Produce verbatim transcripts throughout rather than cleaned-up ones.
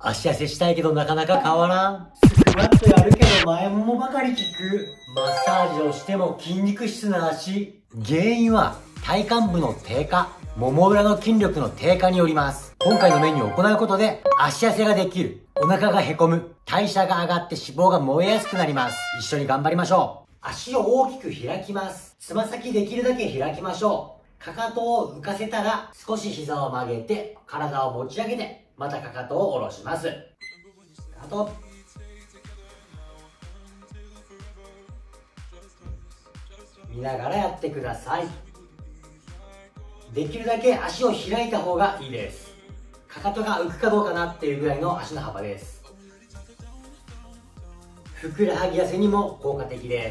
足痩せしたいけどなかなか変わらん。スクワットやるけど前ももばかり効く。マッサージをしても筋肉質な足。原因は体幹部の低下、もも裏の筋力の低下によります。今回のメニューを行うことで足痩せができる。お腹がへこむ。代謝が上がって脂肪が燃えやすくなります。一緒に頑張りましょう。足を大きく開きます。つま先できるだけ開きましょう。かかとを浮かせたら少し膝を曲げて体を持ち上げてまたかかとを下ろします。あと見ながらやってください。できるだけ足を開いた方がいいです。かかとが浮くかどうかなっていうぐらいの足の幅です。ふくらはぎ痩せにも効果的です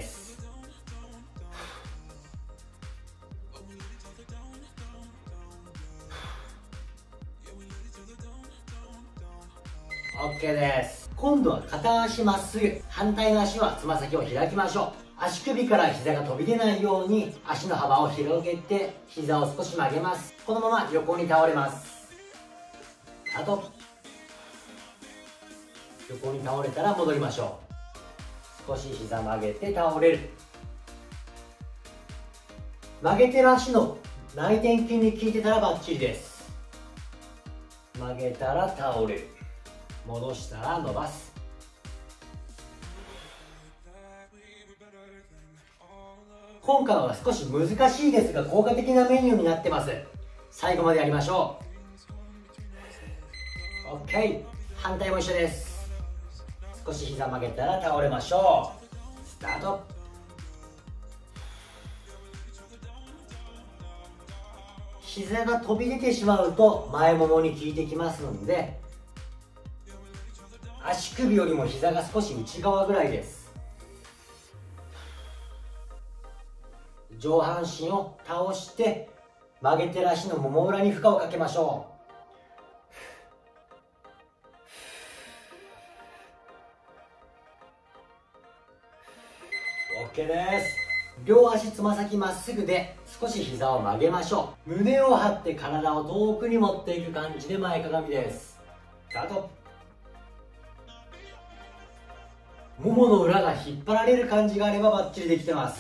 。OK です。今度は片足まっすぐ、反対の足はつま先を開きましょう。足首から膝が飛び出ないように足の幅を広げて膝を少し曲げます。このまま横に倒れます。あと横に倒れたら戻りましょう。少し膝曲げて倒れる。曲げてる足の内転筋に効いてたらバッチリです。曲げたら倒れる。戻したら伸ばす。今回は少し難しいですが効果的なメニューになってます。最後までやりましょう。 OK、 反対も一緒です。少し膝曲げたら倒れましょう。スタート。膝が飛び出てしまうと前ももに効いてきますので、足首よりも膝が少し内側ぐらいです。上半身を倒して曲げてる足のもも裏に負荷をかけましょう。 OK です。両足つま先まっすぐで少し膝を曲げましょう。胸を張って体を遠くに持っていく感じで前かがみです。スタート。ももの裏が引っ張られる感じがあればバッチリできてます。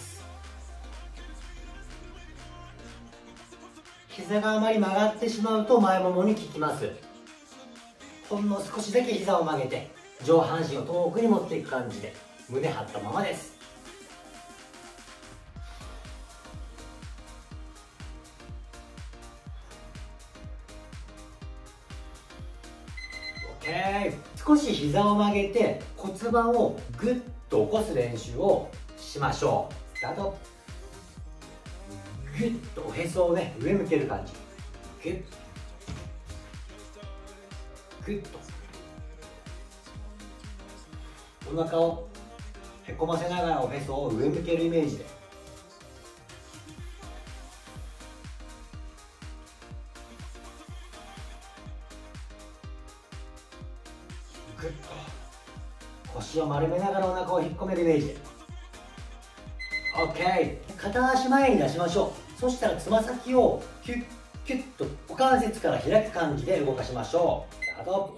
膝があまり曲がってしまうと前ももに効きます。ほんの少しだけ膝を曲げて上半身を遠くに持っていく感じで胸張ったままです。 OK、 少し膝を曲げて骨盤をグッと起こす練習をしましょう。スタート。グッとおへそをね上向ける感じ。グッグッとお腹をへこませながらおへそを上向けるイメージで。グッと腰を丸めながらお腹を引っ込めるイメージで。 OK、 片足前に出しましょう。そしたらつま先をキュッキュッと股関節から開く感じで動かしましょう。スタート。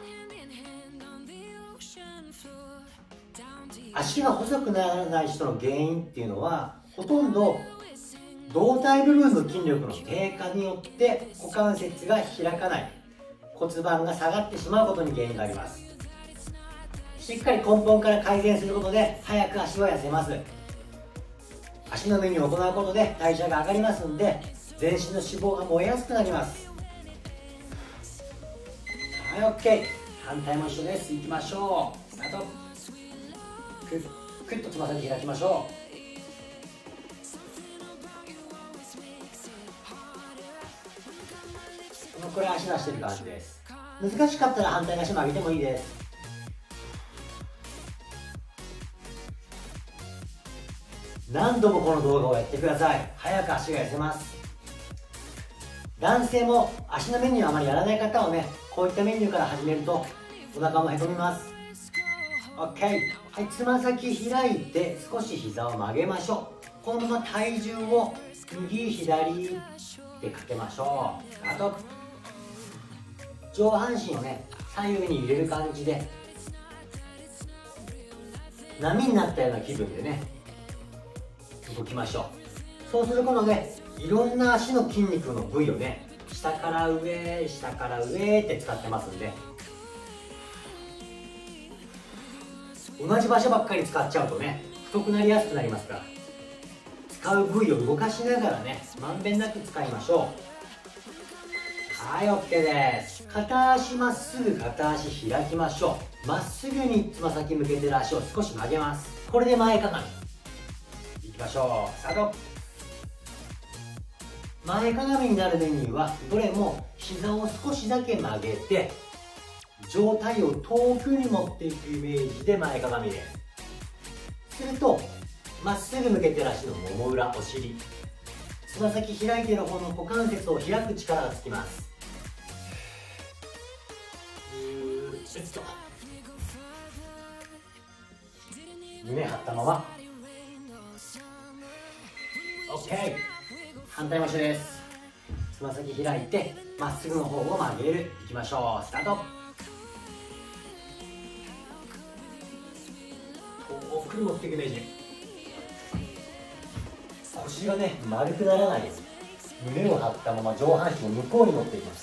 足が細くならない人の原因っていうのはほとんど胴体部分の筋力の低下によって股関節が開かない、骨盤が下がってしまうことに原因があります。しっかり根本から改善することで早く足は痩せます。足のメニューを行うことで代謝が上がりますので全身の脂肪が燃えやすくなります。はい、 OK、 反対も一緒です。いきましょう。スタート。クックッとつま先開きましょう。このくらい足出してる感じです。難しかったら反対の足曲げてもいいです。何度もこの動画をやってください。早く足が痩せます。男性も足のメニューあまりやらない方はねこういったメニューから始めるとお腹もへこみます。 OK、 はい、つま先開いて少し膝を曲げましょう。このまま体重を右左でかけましょう。あと上半身をね左右に揺れる感じで波になったような気分でね動きましょう。そうすることでいろんな足の筋肉の部位をね下から上下から上って使ってますんで、同じ場所ばっかり使っちゃうとね太くなりやすくなりますから、使う部位を動かしながらねまんべんなく使いましょう。はい、 OK です。片足まっすぐ片足開きましょう。まっすぐにつま先向けてる足を少し曲げます。これで前かがみいきましょう。スタート。前かがみになるメニューはどれも膝を少しだけ曲げて上体を遠くに持っていくイメージで前かがみです。するとまっすぐ向けてる足のもも裏、お尻、つま先開いてる方の股関節を開く力がつきます。胸張ったまま OK。 反対回しです。つま先開いてまっすぐの方を曲げる。いきましょう。スタート。遠くに持っていくイメージ。腰がね丸くならないです。胸を張ったまま上半身を向こうに持っていきます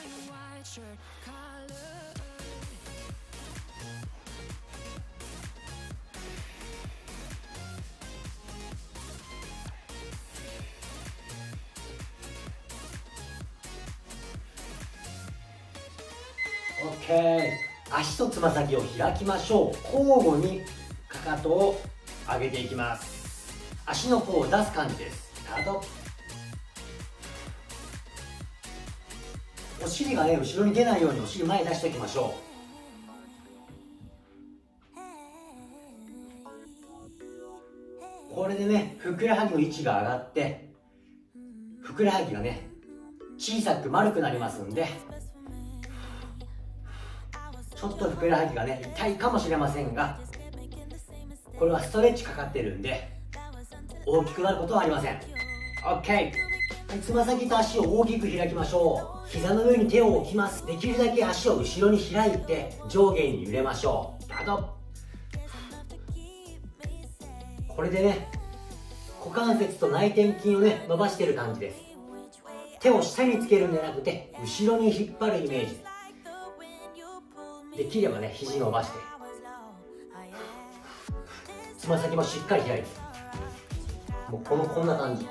。OK。 足とつま先を開きましょう。交互にかかとを上げていきます。足の甲を出す感じです。スタート。お尻がね後ろに出ないようにお尻前に出しておきましょう。これでねふくらはぎの位置が上がってふくらはぎがね小さく丸くなりますんで、ちょっとふくらはぎがね痛いかもしれませんが、これはストレッチかかってるんで大きくなることはありません。 OK。 つま先と足を大きく開きましょう。膝の上に手を置きます。できるだけ足を後ろに開いて上下に揺れましょう。スタート。これでね股関節と内転筋をね伸ばしてる感じです。手を下につけるんじゃなくて後ろに引っ張るイメージできればね肘伸ばしてつま先もしっかり開いて、もうこのこんな感じ。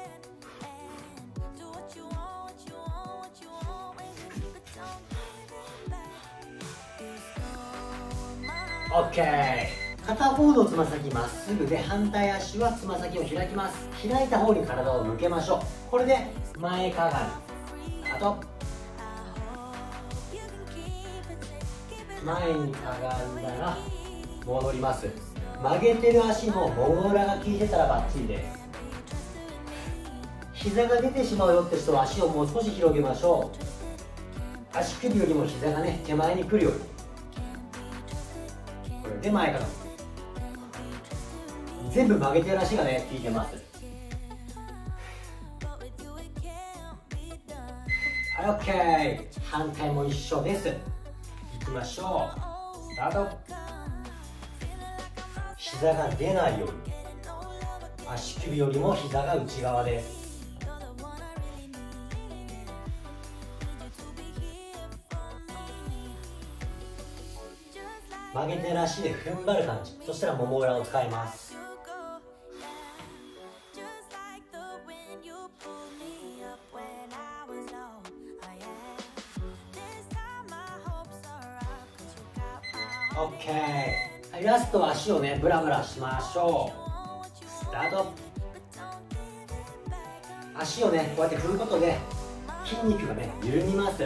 OK。 片方のつま先まっすぐで反対足はつま先を開きます。開いた方に体を向けましょう。これで前かがみ。あと前にかがんだら戻ります。曲げてる足ももも裏が効いてたらバッチリです。膝が出てしまうよって人は足をもう少し広げましょう。足首よりも膝がね手前に来るように。これで前かがみ。全部曲げてる足がね効いてます。はい、 OK。 反対も一緒です。いきましょう。スタート。膝が出ないように足首よりも膝が内側です。曲げてる足で踏ん張る感じ。そしたらもも裏を使います。OK。 はい、ラストは足をねブラブラしましょう。スタート。足をねこうやって振ることで筋肉がね緩みます。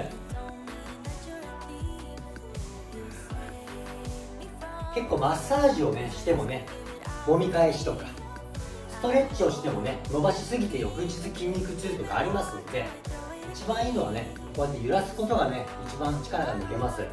結構マッサージをねしてもね揉み返しとかストレッチをしてもね伸ばしすぎて翌日筋肉痛とかありますので、一番いいのはねこうやって揺らすことがね一番力が抜けます。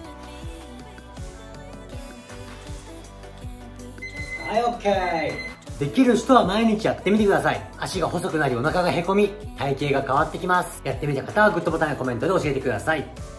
はい、 OK。 できる人は毎日やってみてください。足が細くなりお腹がへこみ、体型が変わってきます。やってみた方はグッドボタンやコメントで教えてください。